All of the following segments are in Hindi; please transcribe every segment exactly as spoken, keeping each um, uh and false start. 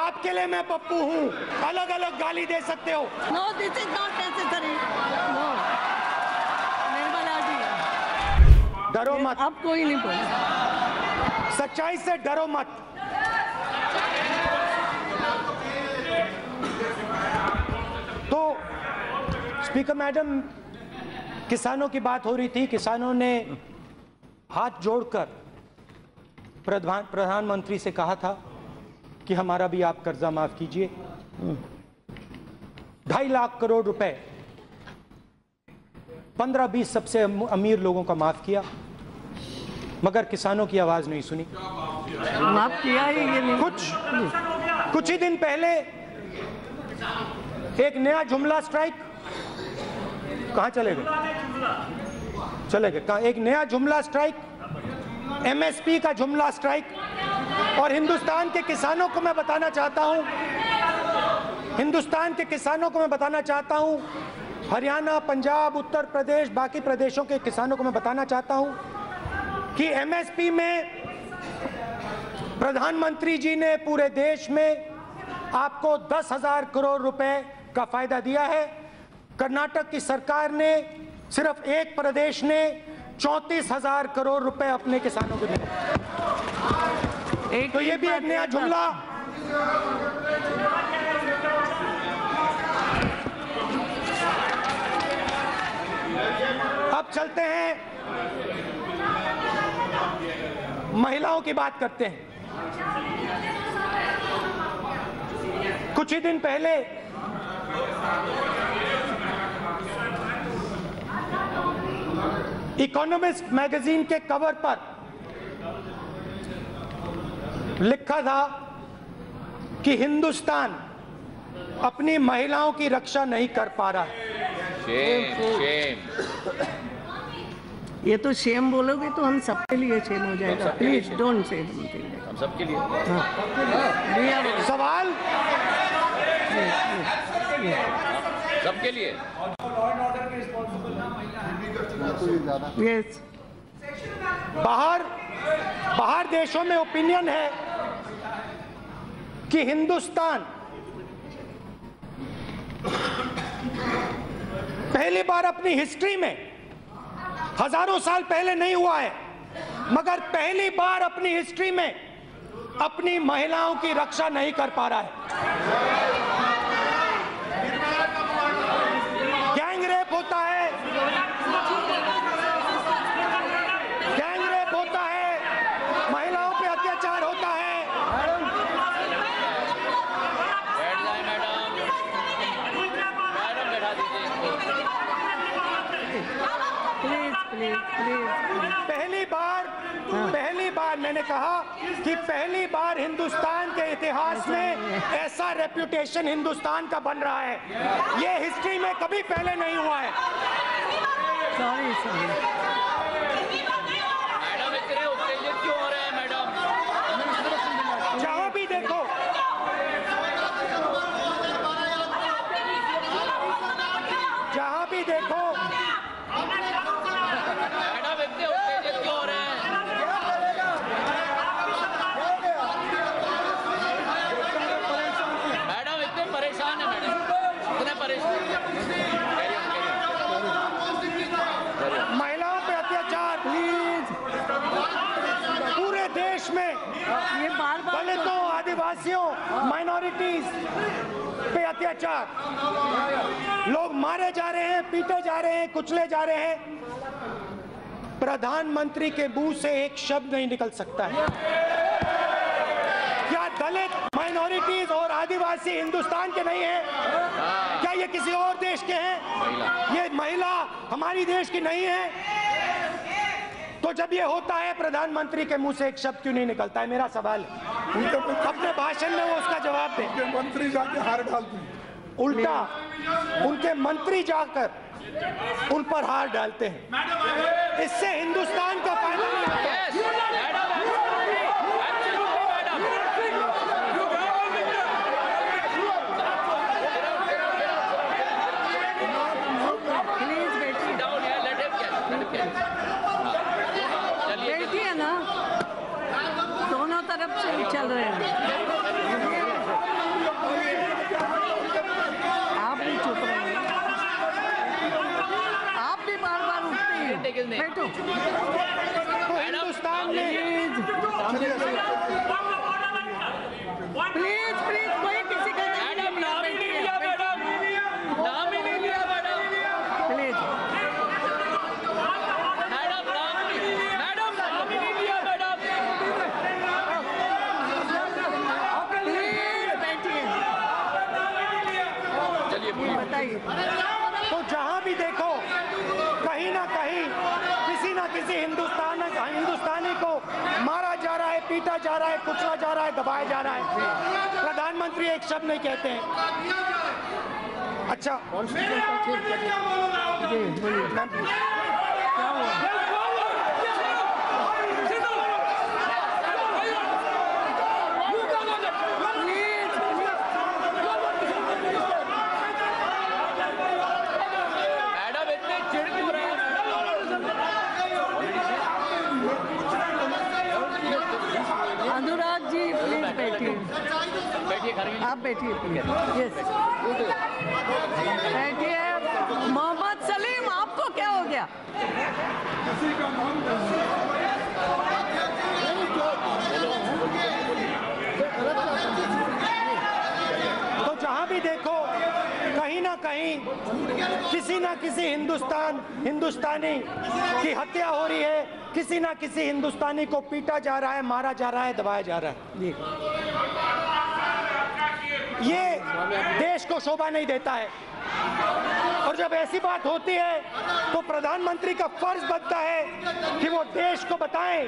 आपके लिए मैं पप्पू हूँ, अलग अलग गाली दे सकते हो। No this is not necessary. No Nirmala ji, डरो मत, अब कोई नहीं बोले। सच्चाई से डरो मत। तो स्पीकर मैडम, किसानों की बात हो रही थी। किसानों ने हाथ जोड़कर प्रधान प्रधानमंत्री से कहा था कि हमारा भी आप कर्जा माफ कीजिए। ढाई लाख करोड़ रुपए पंद्रह बीस सबसे अमीर लोगों का माफ किया, मगर किसानों की आवाज नहीं सुनी। माफ किया ही ये नहीं। कुछ कुछ ही दिन पहले एक नया जुमला स्ट्राइक, कहां चले गए चले गए कहां एक नया जुमला स्ट्राइक, एमएसपी का जुमला स्ट्राइक। और हिंदुस्तान के किसानों को मैं बताना चाहता हूं हिंदुस्तान के किसानों को मैं बताना चाहता हूं हरियाणा, पंजाब, उत्तर प्रदेश, बाकी प्रदेशों के किसानों को मैं बताना चाहता हूं कि एमएसपी में प्रधानमंत्री जी ने पूरे देश में आपको दस हजार करोड़ रुपए का फायदा दिया है। कर्नाटक की सरकार ने, सिर्फ एक प्रदेश ने चौंतीस हजार करोड़ रुपए अपने किसानों को दिए। तो ये भी एक नया जुमला। अब चलते हैं, महिलाओं की बात करते हैं। कुछ ही दिन पहले इकोनॉमिस्ट मैगजीन के कवर पर लिखा था कि हिंदुस्तान अपनी महिलाओं की रक्षा नहीं कर पा रहा है। Shame, shame. ये तो शेम बोलोगे तो हम सबके लिए शेम हो जाएगा। प्लीज डोंट से हम सबके लिए। सवाल सबके लिए। यस, बाहर बाहर देशों में ओपिनियन है कि हिंदुस्तान पहली बार अपनी हिस्ट्री में, हजारों साल पहले नहीं हुआ है, मगर पहली बार अपनी हिस्ट्री में अपनी महिलाओं की रक्षा नहीं कर पा रहा है। गैंग रेप होता है, गैंग रेप होता है, महिलाओं पे अत्याचार होता है। बैठ जाए मैडम, मैडम बैठा दीजिए। Please please please. पहली बार पहली बार मैंने कहा कि पहली बार हिंदुस्तान के इतिहास में ऐसा रेप्यूटेशन हिंदुस्तान का बन रहा है। ये हिस्ट्री में कभी पहले नहीं हुआ है। Sorry sorry. मैडम इतने उत्तेजित क्यों हो रहे हैं मैडम? जहां भी देखो, जहां भी देखो, मैडम इतने उत्तेजित क्यों हो रहे हैं? मैडम इतने परेशान है मैडम, इतने परेशान। महिलाओं पे अत्याचार प्लीज पूरे देश में, ये बार बार दलितों, आदिवासियों, माइनॉरिटीज पे अत्याचार, लोग मारे जा रहे हैं, पीटे जा रहे हैं, कुचले जा रहे हैं। प्रधानमंत्री के मुंह से एक शब्द नहीं निकल सकता है। क्या दलित, माइनॉरिटीज और आदिवासी हिंदुस्तान के नहीं हैं? क्या ये किसी और देश के हैं? ये महिला हमारी देश की नहीं है? तो जब ये होता है, प्रधानमंत्री के मुंह से एक शब्द क्यों नहीं निकलता है? मेरा सवाल है। अपने भाषण में वो उसका जवाब दें। उनके मंत्री जाके हार डालते हैं, उल्टा उनके मंत्री जाकर उन पर हार डालते हैं। इससे हिंदुस्तान का फायदा नहीं होता। देखिए ना, दोनों तरफ से चल रहे हैं। बैठो। तो हिंदुस्तान में प्लीज प्लीज कोई किसी का नाम मैडम नाम ही नहीं लिया मैडम, नाम ही नहीं लिया मैडम, प्लीज मैडम नाम नहीं, मैडम नाम ही नहीं लिया मैडम। प्लीज बैठिए, चलिए बोलिए। बताइए। तो जहां भी देखो कहीं ना कहीं किसी ना किसी हिंदुस्तान हिंदुस्तानी को मारा जा रहा है, पीटा जा रहा है, कुचला जा रहा है, दबाया जा रहा है। प्रधानमंत्री एक शब्द नहीं कहते हैं। अच्छा जी बोलिए, क्या हुआ? मैडम इतने चिढ़ क्यों रहे हैं अनुराग जी प्लीज बैठिए, बैठिए घर में। आप बैठिए प्लीज। यस बैठिए। मोहम्मद सलीम आपको क्या हो गया? किसी का नाम तो जहां भी देखो कहीं ना कहीं किसी ना किसी हिंदुस्तान हिंदुस्तानी की हत्या हो रही है, किसी ना किसी हिंदुस्तानी को पीटा जा रहा है, मारा जा रहा है, दबाया जा रहा है। जी ये देश को शोभा नहीं देता है। और जब ऐसी बात होती है तो प्रधानमंत्री का फर्ज बनता है कि वो देश को बताएं,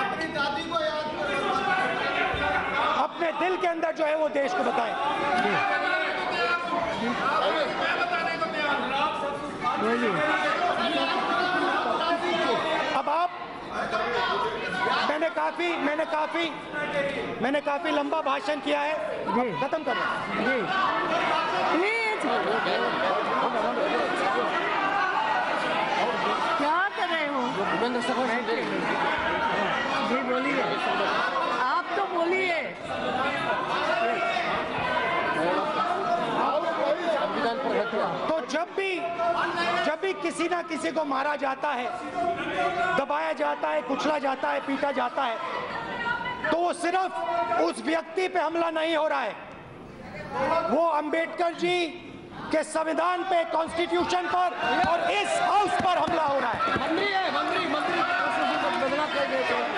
अपने दिल के अंदर जो है वो देश को बताएं। अब आप मैंने काफी मैंने काफी मैंने काफी लंबा भाषण किया है, खत्म करो जी प्लीज। क्या कर रहे हो? जी बोलिए, आप तो बोलिए। तो जब भी जब भी किसी ना किसी को मारा जाता है, दबाया जाता है, कुचला जाता है, पीटा जाता है, तो वो सिर्फ उस व्यक्ति पे हमला नहीं हो रहा है, वो अंबेडकर जी के संविधान पे, कॉन्स्टिट्यूशन पर और इस हाउस पर हमला हो रहा है। मंत्री है, मंत्री मंत्री बदला कर देते हैं।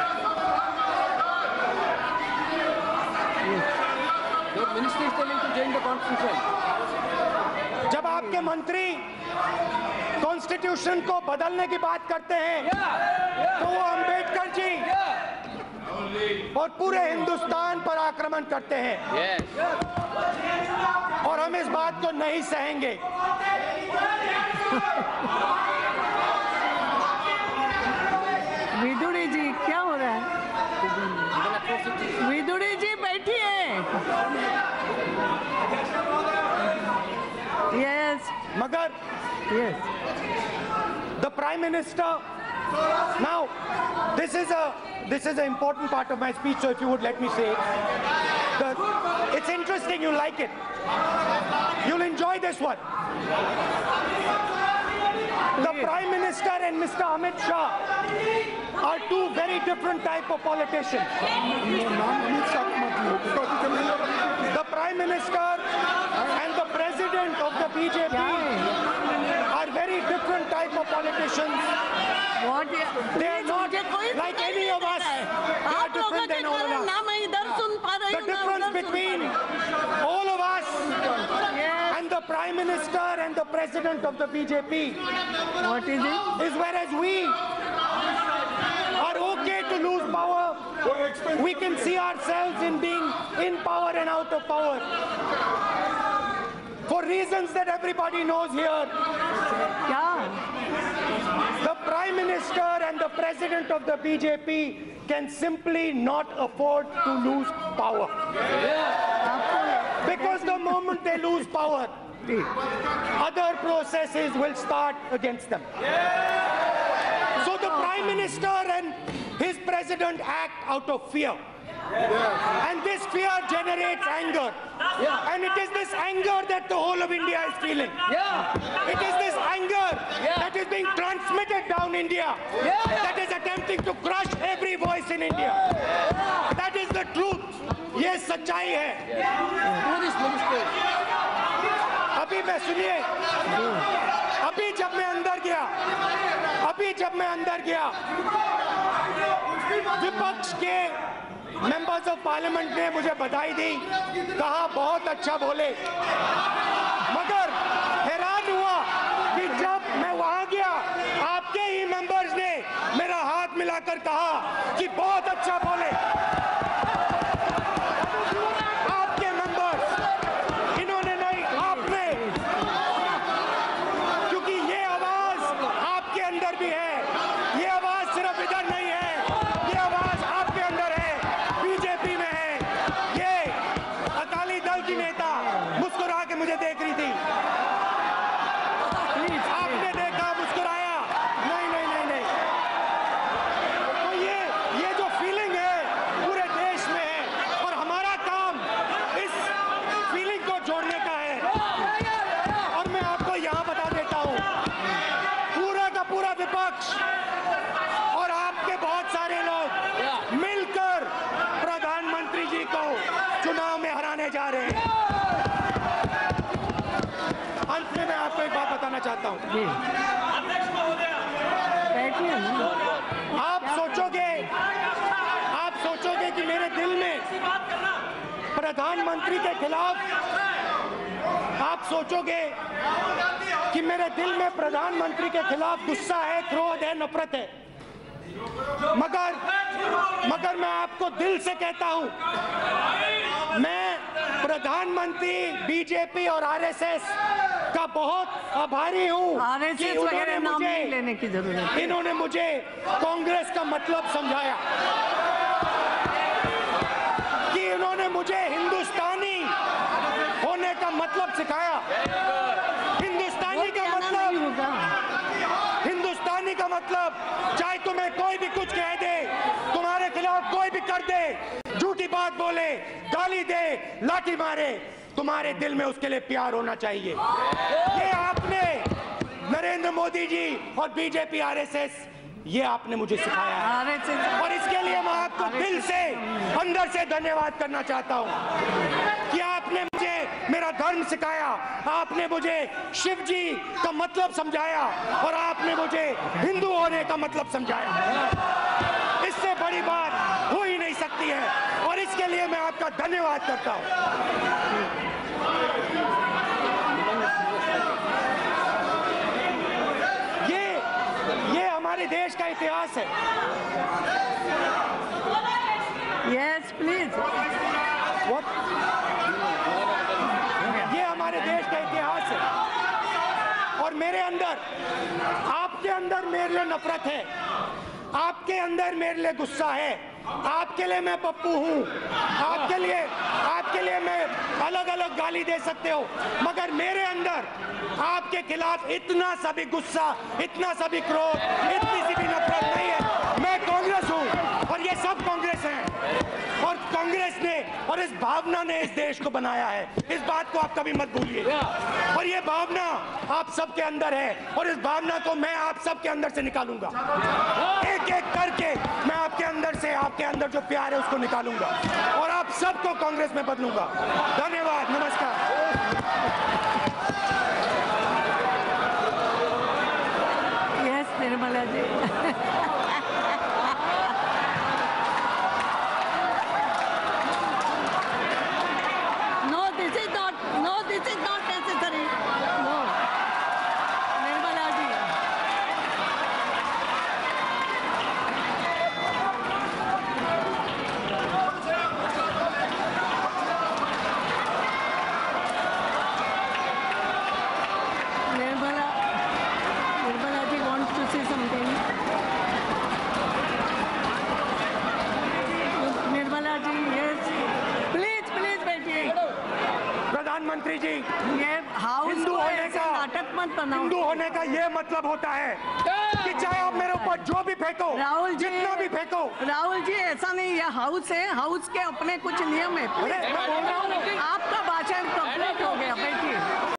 Minister is telling to change the constitution. जब आपके मंत्री कॉन्स्टिट्यूशन को बदलने की बात करते हैं तो वो अंबेडकर जी और पूरे हिंदुस्तान पर आक्रमण करते हैं, और हम इस बात को नहीं सहेंगे। विदुड़ी जी क्या हो रहा है? विदुड़ी जी बैठिए। यस मगर yes the prime minister, now this is a this is an important part of my speech, so if you would let me say it. The, it's interesting, you like it, you'll enjoy this one. The prime minister and Mister Amit Shah are two very different type of politicians. The prime minister and the president of the B J P are very different type of politicians. What? They are not like any of us. They are different than all of us. ना मैं इधर सुन पा रही The हूँ, ना difference उधर सुन between पा all of us Yes. and the prime minister and the president of the B J P रही हूँ। What is it? is whereas we are okay to lose power, we can see ourselves in being in power and out of power. For reasons that everybody knows here, क्या? the Prime Minister and the President of the B J P can simply not afford to lose power. Because the moment they lose power, other processes will start against them. So the Prime Minister and his President act out of fear. And this fear generates anger. Yeah. And it is this anger that the whole of India is feeling. Yeah. It is this anger Yeah. that is being transmitted down India, Yeah. that is attempting to crush every voice in India. That is the truth. ये सच्चाई है. Police, police, police. अभी मैं सुनिए, अभी जब मैं अंदर गया, अभी जब मैं अंदर गया, विपक्ष के मेंबर्स ऑफ पार्लियामेंट ने मुझे बधाई दी, कहा बहुत अच्छा बोले, मगर हैरान हुआ कि जब मैं वहां गया, आपके ही मेंबर्स ने मेरा हाथ मिलाकर कहा कि बहुत अच्छा बोले. आपके मेंबर्स, इन्होंने नहीं, आपने, क्योंकि ये आवाज आपके अंदर भी है. ये आवाज सिर्फ इधर नहीं है, ये आवाज आपके अंदर है, बीजेपी में है. ये अकाली दल की नेता मुस्कुरा के मुझे देख रही थी. आपने देखा, मुस्कुराया, नहीं नहीं नहीं नहीं. तो ये ये जो फीलिंग है पूरे देश में है, और हमारा काम इस फीलिंग को जोड़ने का है. और मैं आपको यहाँ बता देता हूँ, पूरा का पूरा विपक्ष और आपके बहुत सारे लोग मिलकर प्रधानमंत्री जी को चुनाव में हराने जा रहे हैं. अंत में मैं आपको एक बात बताना चाहता हूँ. बैठिए ना। आप सोचोगे, आप सोचोगे कि मेरे दिल में प्रधानमंत्री के खिलाफ, आप सोचोगे कि मेरे दिल में प्रधानमंत्री के खिलाफ गुस्सा है, क्रोध है, नफरत है. मगर मगर मैं आपको दिल से कहता हूं, मैं प्रधानमंत्री, बीजेपी और आरएसएस का बहुत आभारी हूं कि आरएसएस उन्होंने वगैरह नाम नहीं मुझे लेने की जरूरत है। इन्होंने मुझे कांग्रेस का मतलब समझाया, कि इन्होंने मुझे हिंदुस्तानी होने का मतलब सिखाया. हिंदुस्तानी का नहीं मतलब, होगा। हिंदुस्तानी का मतलब, चाहे तुम्हें कोई भी कुछ कह दे, तुम्हारे खिलाफ कोई भी कर दे, झूठी बात बोले, गाली दे, लाठी मारे, तुम्हारे दिल में उसके लिए प्यार होना चाहिए. ये आपने, नरेंद्र मोदी जी और बीजेपी, आरएसएस, ये आपने मुझे सिखाया है. आरएसएस और इसके लिए मैं आपको दिल से, अंदर से धन्यवाद करना चाहता हूं कि आपने मुझे मेरा धर्म सिखाया, आपने मुझे शिव जी का मतलब समझाया, और आपने मुझे हिंदू होने का मतलब समझाया. इससे बड़ी बात हो ही नहीं सकती है, और इसके लिए मैं आपका धन्यवाद करता हूं. ये ये हमारे देश का इतिहास है. Yes please. What? ये हमारे देश का इतिहास है, और मेरे अंदर, आपके अंदर मेरे लिए नफरत है, आपके अंदर मेरे लिए गुस्सा है, आपके लिए मैं पप्पू हूँ, आपके लिए आपके लिए मैं अलग अलग गाली दे सकते हो, मगर मेरे अंदर आपके खिलाफ इतना सा भी गुस्सा, इतना सा भी क्रोध, इतनी सी भी नफरत नहीं है. मैं कांग्रेस हूँ, और ये सब कांग्रेस हैं, और कांग्रेस ने और इस भावना ने इस देश को बनाया है. इस बात को आप कभी मत भूलिए. और ये भावना आप सबके अंदर है, और इस भावना को मैं आप सबके अंदर से निकालूंगा. एक एक करके मैं आपके अंदर से, आपके अंदर जो प्यार है उसको निकालूंगा, और आप सबको कांग्रेस में बदलूंगा. धन्यवाद, नमस्कार. Yes Nirmala ji. No, this is not. No, this is not necessary. No, Nirmala ji. Nirmala, Nirmala ji wants to say something. Nirmala ji, yes. Please, please बैठिए। प्रधानमंत्री मंत्री जी, ये हाउस हिंदू को होने ऐसे का नाटक मत बनाओ। हिंदू होने का ये मतलब होता है कि चाहे आप मेरे ऊपर जो भी फेंको, राहुल जी, जितना भी फेंको। राहुल जी ऐसा नहीं, ये हाउस है, हाउस के अपने कुछ नियम है। अरे मैं बोल रहा हूँ आपका